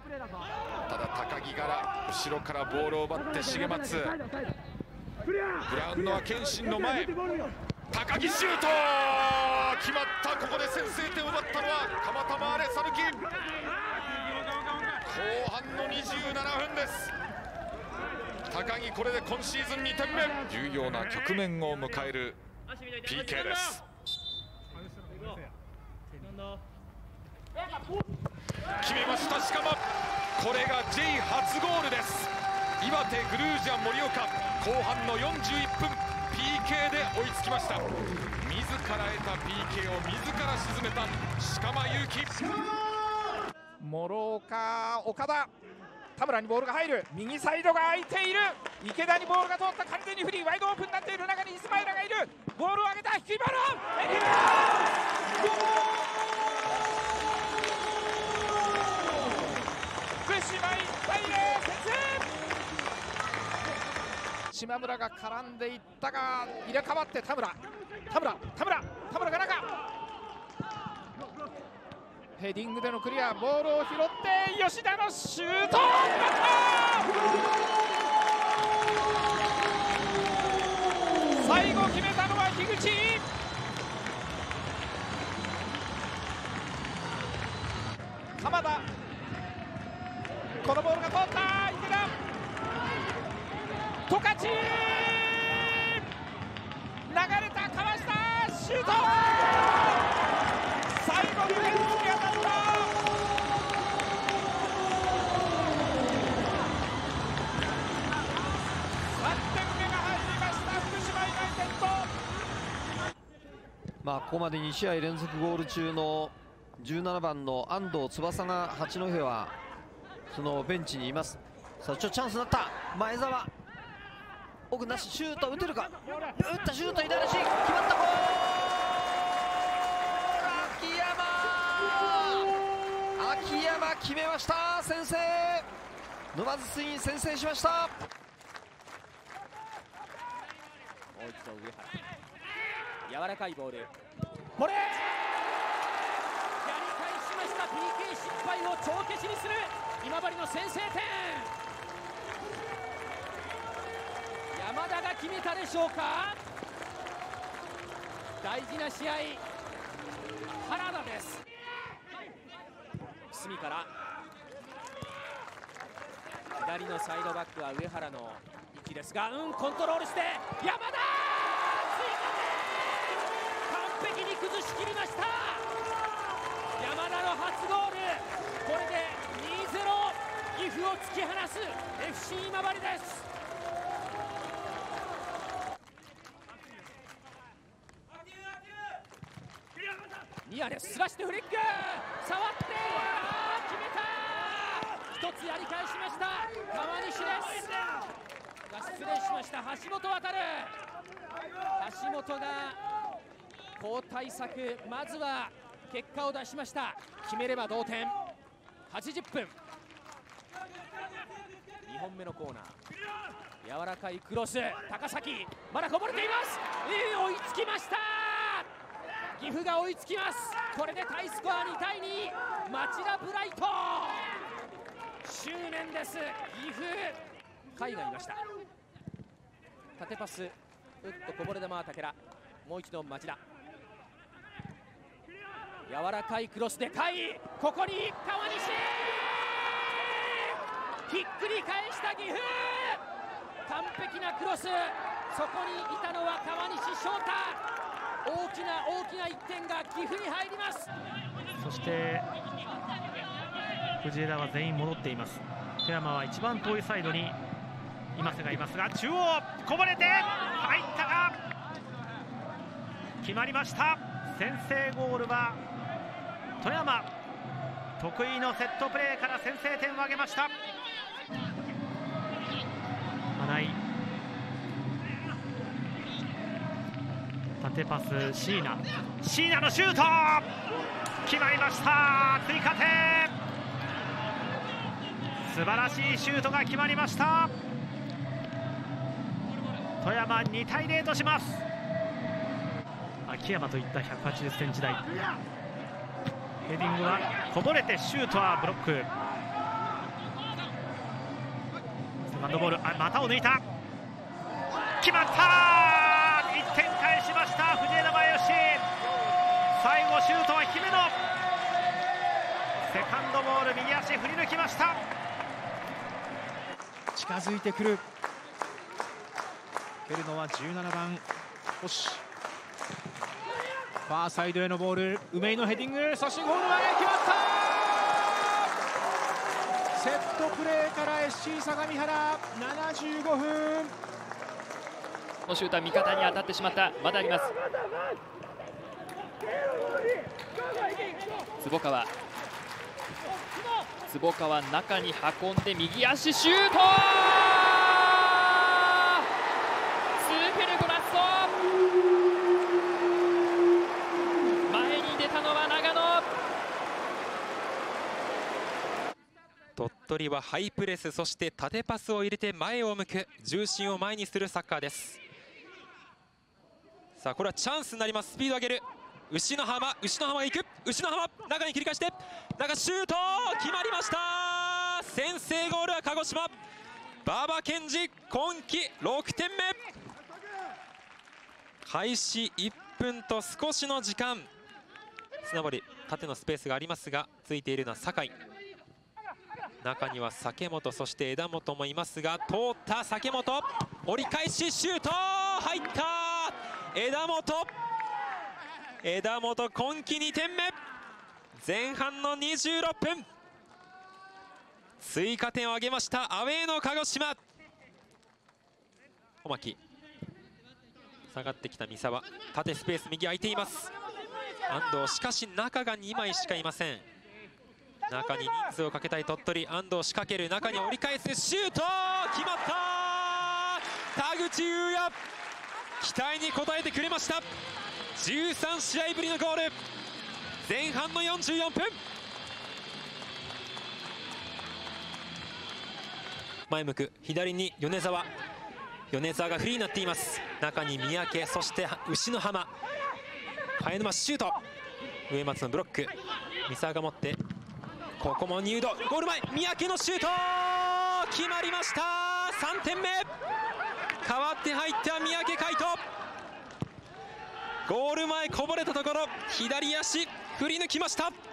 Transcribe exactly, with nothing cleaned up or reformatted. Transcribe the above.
ただ高木から後ろからボールを奪って重松、ブラウンのは謙信の前、高木シュート決まった。ここで先制点を奪ったのは鎌田マーレサルキ。後半のにじゅうななふんです。高木これで今シーズンにてんめ。重要な局面を迎える ピーケー です。決めました。しかもこれが J 初ゴールです。岩手グルージャ盛岡、後半のよんじゅういっぷん ピーケー で追いつきました。自ら得た ピーケー を自ら沈めた鹿間優輝。 諸岡、岡田、田村にボールが入る。右サイドが空いている。池田にボールが通った。完全にフリー、ワイドオープンになっている中にイスマイラがいる。ボールを上げた。低いボール、エキバ福島いちたいゼロ、先制。島村が絡んでいったが入れ替わって田村、田村、田村、田村が中。ヘディングでのクリア、ボールを拾って吉田のシュート、最後決めたのは樋口。鎌田、このボールが通った。池田、十勝、流れた、かわした、シュート、最後に点突き当たった。さんてんめが入りました、福島ユナイテッド。 まあここまでに試合連続ゴール中のじゅうななばんの安藤翼が八戸はそのベンチにいます。さあちょっとチャンスになった。前澤、奥なし、シュート打てるか。打ったシュート、左足決まった。ゴール、秋山、秋山決めました。先制、沼津ツイン先制しました。 もう一度上原、柔らかいボール、これやり返しました。 ピーケー 失敗を帳消しにする今治の先制点。山田が決めたでしょうか。大事な試合、原田です。隅から左のサイドバックは上原の位置ですが、うんコントロールして山田、追加点、完璧に崩しきりました。山田の初ゴール、これで にたいゼロ、岐阜を突き放す エフシー 今治です。ニアです。スラッシュでフリック、触って決めた。一つやり返しました川西ですが、失礼しました橋本航。橋本が交代策、まずは結果を出しました。決めれば同点。はちじゅっぷん、にほんめのコーナー、柔らかいクロス、高崎まだこぼれています。えー、追いつきました。岐阜が追いつきます。これでタイスコアにたいに、町田ブライト執念です。岐阜、甲斐がいました。縦パス、うっとこぼれ球は武田、もう一度町田、柔らかいクロスで甲斐、ここに川西、ひっくり返した岐阜、完璧なクロス、そこにいたのは川西翔太。大きな大きないってんが岐阜に入ります。 そして藤枝は全員戻っています。富山は一番遠いサイドに今瀬がいますが、中央こぼれて入ったが決まりました。先制ゴールは富山、得意のセットプレーから先制点を挙げました。花井、縦パス、椎名、椎名のシュート決まりました。追加点、素晴らしいシュートが決まりました。富山にたいゼロとします。秋山といったひゃくはちじゅっセンチ台、ヘディングはこぼれてシュートはブロック。 ンドボール、あ股を抜いた、決まった、いってん返しました藤枝前吉。最後シュートは姫野、セカンドボール右足振り抜きました。 近づいてくる、蹴るのはじゅうななばん星。ファーサイドへのボール、梅井のヘディング、そしてゴール前決まった。セットプレーから エスシー 相模原、ななじゅうごふん。 このシュートは味方に当たってしまった。まだあります。坪川、坪川中に運んで右足シュート、スーペルゴラッソ、前に出たのは長野。 鳥取はハイプレス、そして縦パスを入れて前を向く、重心を前にするサッカーです。さあこれはチャンスになります。スピード上げる牛の浜、牛の浜が行く、牛の浜中に切り返して中シュート決まりました。先制ゴールは鹿児島、馬場健二今季ろくてんめ。開始いっぷんと少しの時間、砂堀縦のスペースがありますがついているのは酒井、中には酒本、そして枝本もいますが、通った酒本、折り返しシュート入った。枝本、枝本今季にてんめ、前半のにじゅうろっぷん追加点を挙げましたアウェーの鹿児島。小牧下がってきた三沢、縦スペース右空いています。安藤、しかし中がにまいしかいません。中に人数をかけたい鳥取、安藤仕掛ける、中に折り返すシュート決まった。田口裕也期待に応えてくれました。じゅうさんしあいぶりのゴール、前半のよんじゅうよんぷん。前向く左に米沢、米沢がフリーになっています。中に三宅、そして牛の浜、早沼シュート、上松のブロック、三沢が持ってここも入道、ゴール前三宅のシュート決まりました。さんてんめ、代わって入った三宅海斗、ゴール前こぼれたところ左足振り抜きました。